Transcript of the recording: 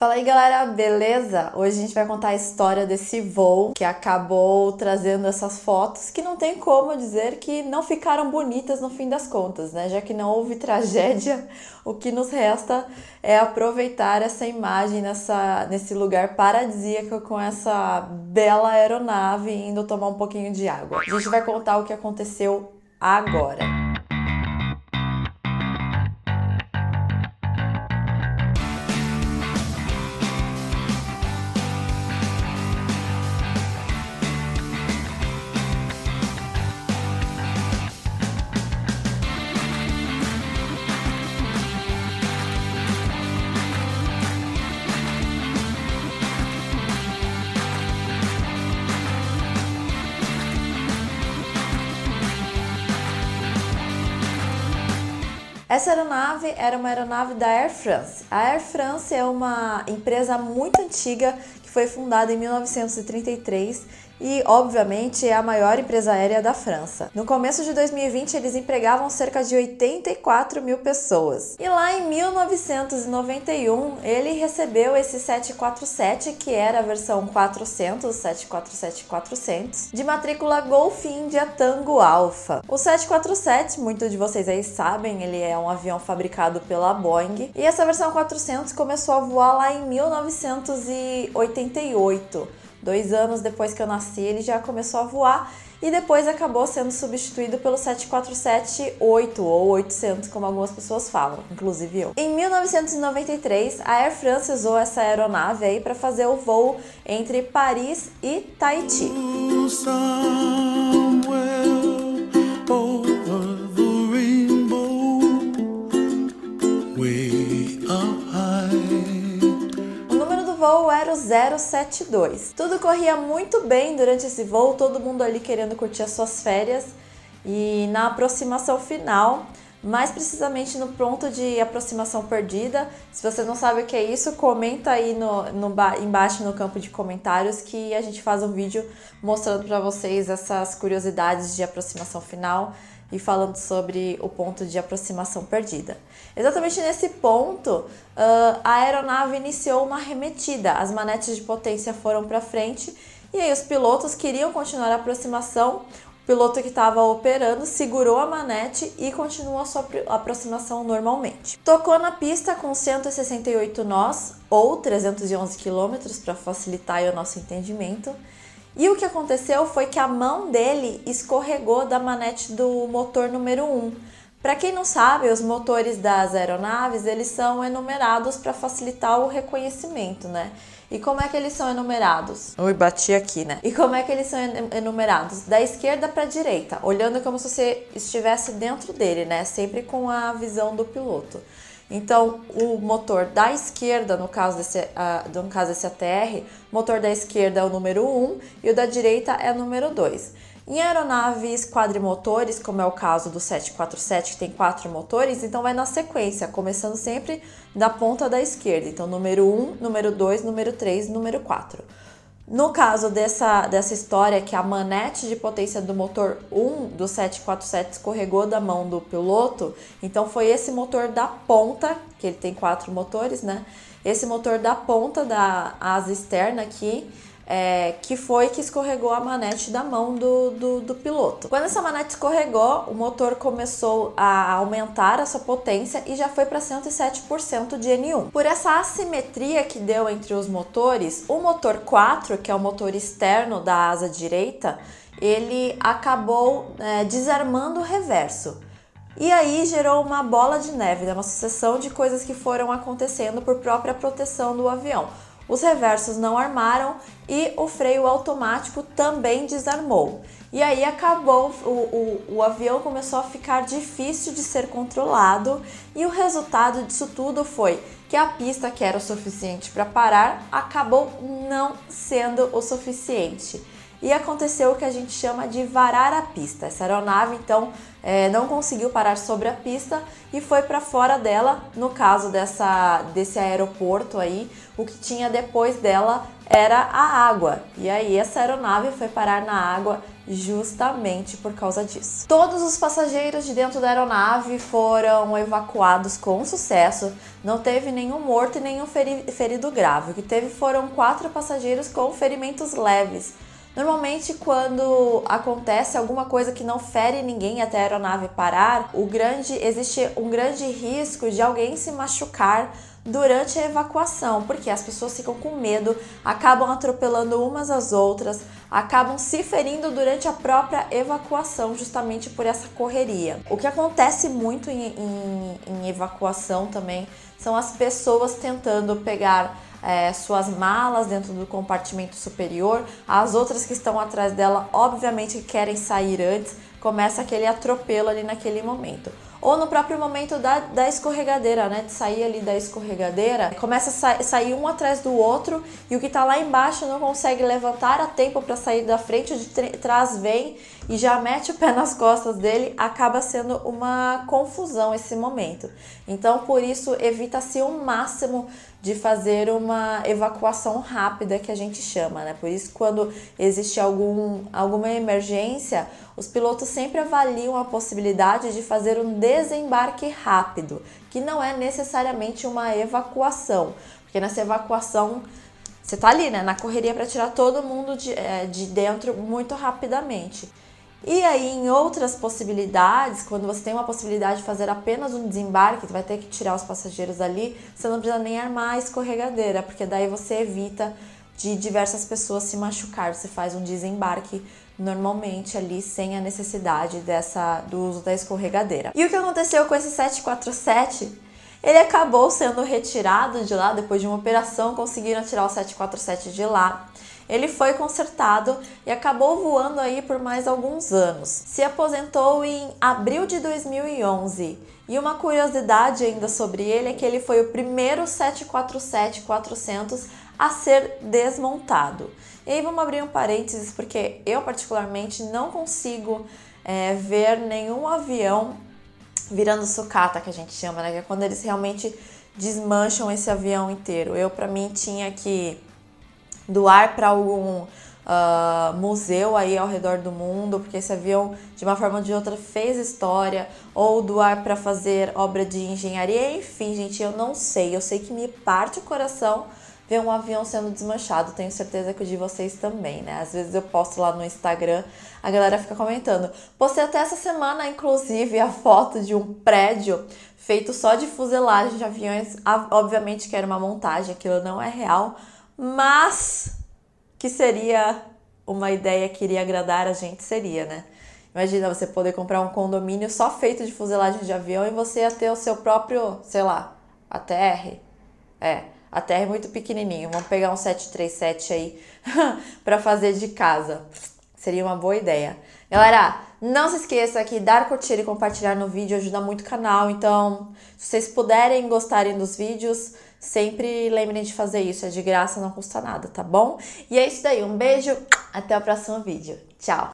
Fala aí galera, beleza? Hoje a gente vai contar a história desse voo que acabou trazendo essas fotos que não tem como dizer que não ficaram bonitas no fim das contas, né? Já que não houve tragédia, o que nos resta é aproveitar essa imagem nesse lugar paradisíaco com essa bela aeronave indo tomar um pouquinho de água. A gente vai contar o que aconteceu agora. Essa aeronave era uma aeronave da Air France. A Air France é uma empresa muito antiga que foi fundada em 1933 e, obviamente, é a maior empresa aérea da França. No começo de 2020, eles empregavam cerca de 84 mil pessoas. E lá em 1991, ele recebeu esse 747, que era a versão 400, 747-400, de matrícula Golf India Tango Alpha. O 747, muitos de vocês aí sabem, ele é um avião fabricado pela Boeing. E essa versão 400 começou a voar lá em 1988. 2 anos depois que eu nasci, ele já começou a voar e depois acabou sendo substituído pelo 747-8 ou 800, como algumas pessoas falam, inclusive eu. Em 1993, a Air France usou essa aeronave aí para fazer o voo entre Paris e Tahiti. O voo era o 072. Tudo corria muito bem durante esse voo, todo mundo ali querendo curtir as suas férias. E na aproximação final, mais precisamente no ponto de aproximação perdida, se você não sabe o que é isso, comenta aí embaixo no campo de comentários que a gente faz um vídeo mostrando para vocês essas curiosidades de aproximação final e falando sobre o ponto de aproximação perdida. Exatamente nesse ponto, a aeronave iniciou uma arremetida, as manetes de potência foram para frente e aí os pilotos queriam continuar a aproximação. O piloto que estava operando segurou a manete e continuou a sua aproximação normalmente. Tocou na pista com 168 nós ou 311 km para facilitar aí o nosso entendimento. E o que aconteceu foi que a mão dele escorregou da manete do motor número 1. Para quem não sabe, os motores das aeronaves, eles são enumerados para facilitar o reconhecimento, né? E como é que eles são enumerados? Ui, bati aqui, né? E como é que eles são enumerados? Da esquerda para a direita, olhando como se você estivesse dentro dele, né? Sempre com a visão do piloto. Então, o motor da esquerda, no caso desse ATR, o motor da esquerda é o número 1 e o da direita é o número 2. Em aeronaves quadrimotores, como é o caso do 747, que tem 4 motores, então vai na sequência, começando sempre da ponta da esquerda. Então, número 1, número 2, número 3, número 4. No caso dessa história que a manete de potência do motor 1 do 747 escorregou da mão do piloto, então foi esse motor da ponta, que ele tem 4 motores, né? Esse motor da ponta da asa externa aqui, que foi que escorregou a manete da mão do piloto. Quando essa manete escorregou, o motor começou a aumentar a sua potência e já foi para 107% de N1. Por essa assimetria que deu entre os motores, o motor 4, que é o motor externo da asa direita, ele acabou desarmando o reverso. E aí gerou uma bola de neve, uma sucessão de coisas que foram acontecendo por própria proteção do avião. Os reversos não armaram e o freio automático também desarmou. E aí acabou, o avião começou a ficar difícil de ser controlado e o resultado disso tudo foi que a pista, que era o suficiente para parar, acabou não sendo o suficiente. e aconteceu o que a gente chama de varar a pista. Essa aeronave, então, não conseguiu parar sobre a pista e foi para fora dela. No caso desse aeroporto aí, o que tinha depois dela era a água. E aí essa aeronave foi parar na água justamente por causa disso. Todos os passageiros de dentro da aeronave foram evacuados com sucesso. Não teve nenhum morto e nenhum ferido grave. O que teve foram 4 passageiros com ferimentos leves. Normalmente, quando acontece alguma coisa que não fere ninguém até a aeronave parar, existe um grande risco de alguém se machucar durante a evacuação, porque as pessoas ficam com medo, acabam atropelando umas às outras, acabam se ferindo durante a própria evacuação, justamente por essa correria. O que acontece muito em evacuação também são as pessoas tentando pegar suas malas dentro do compartimento superior. As outras que estão atrás dela, obviamente, querem sair antes. Começa aquele atropelo ali naquele momento. Ou no próprio momento da escorregadeira, né? De sair ali da escorregadeira, começa a sair um atrás do outro e o que tá lá embaixo não consegue levantar a tempo para sair da frente, o de trás vem e já mete o pé nas costas dele, acaba sendo uma confusão esse momento. Então, por isso, evita-se o máximo de fazer uma evacuação rápida, que a gente chama, né? Por isso, quando existe alguma emergência, os pilotos sempre avaliam a possibilidade de fazer um desembarque rápido, que não é necessariamente uma evacuação, porque nessa evacuação você tá ali, né, na correria para tirar todo mundo de dentro muito rapidamente. E aí, em outras possibilidades, quando você tem uma possibilidade de fazer apenas um desembarque, você vai ter que tirar os passageiros ali, você não precisa nem armar a escorregadeira, porque daí você evita de diversas pessoas se machucar. Você faz um desembarque normalmente ali, sem a necessidade do uso da escorregadeira. E o que aconteceu com esse 747? Ele acabou sendo retirado de lá, depois de uma operação, conseguiram tirar o 747 de lá. Ele foi consertado e acabou voando aí por mais alguns anos. Se aposentou em abril de 2011. E uma curiosidade ainda sobre ele é que ele foi o primeiro 747-400 a ser desmontado. E aí vamos abrir um parênteses, porque eu particularmente não consigo ver nenhum avião virando sucata, que a gente chama, né? Que é quando eles realmente desmancham esse avião inteiro. Pra mim, tinha que doar para algum museu aí ao redor do mundo, porque esse avião, de uma forma ou de outra, fez história, ou doar para fazer obra de engenharia, enfim, gente, eu não sei. Eu sei que me parte o coração ver um avião sendo desmanchado, tenho certeza que o de vocês também, né? Às vezes eu posto lá no Instagram, a galera fica comentando. Postei até essa semana, inclusive, a foto de um prédio feito só de fuselagem de aviões. Obviamente que era uma montagem, aquilo não é real, mas que seria uma ideia que iria agradar a gente, seria, né? Imagina você poder comprar um condomínio só feito de fuselagem de avião e você ia ter o seu próprio, sei lá, ATR. ATR é muito pequenininho. Vamos pegar um 737 aí para fazer de casa. Seria uma boa ideia. Galera, não se esqueça que dar curtir e compartilhar no vídeo ajuda muito o canal. Então, se vocês puderem gostarem dos vídeos, sempre lembrem de fazer isso. É de graça, não custa nada, tá bom? E é isso daí. Um beijo. Até o próximo vídeo. Tchau!